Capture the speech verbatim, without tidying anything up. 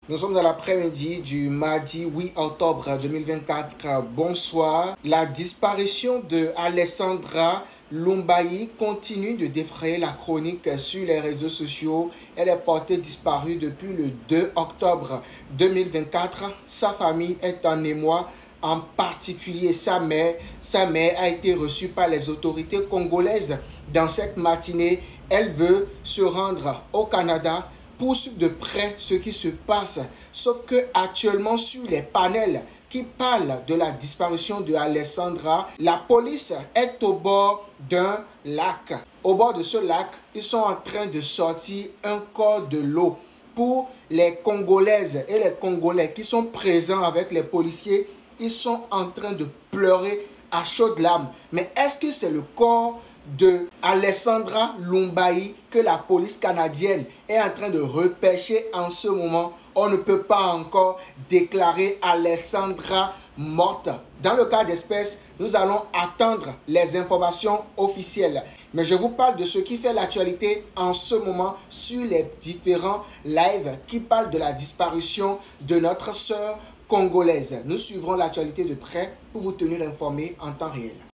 Nous sommes dans l'après-midi du mardi huit octobre deux mille vingt-quatre. Bonsoir. La disparition de Alessandra Lumbayi continue de défrayer la chronique sur les réseaux sociaux. Elle est portée disparue depuis le deux octobre deux mille vingt-quatre. Sa famille est en émoi, en particulier sa mère. Sa mère a été reçue par les autorités congolaises dans cette matinée. Elle veut se rendre au Canada pour suivre de près ce qui se passe. Sauf que actuellement sur les panels qui parlent de la disparition de Alessandra, la police est au bord d'un lac. Au bord de ce lac, ils sont en train de sortir un corps de l'eau. Pour les Congolaises et les Congolais qui sont présents avec les policiers, ils sont en train de pleurer à chaudes larmes. Mais est-ce que c'est le corps de Alessandra Lumbayi que la police canadienne est en train de repêcher en ce moment? On ne peut pas encore déclarer Alessandra morte. Dans le cas d'espèce, nous allons attendre les informations officielles. Mais je vous parle de ce qui fait l'actualité en ce moment sur les différents lives qui parlent de la disparition de notre sœur congolaise. Nous suivrons l'actualité de près pour vous tenir informés en temps réel.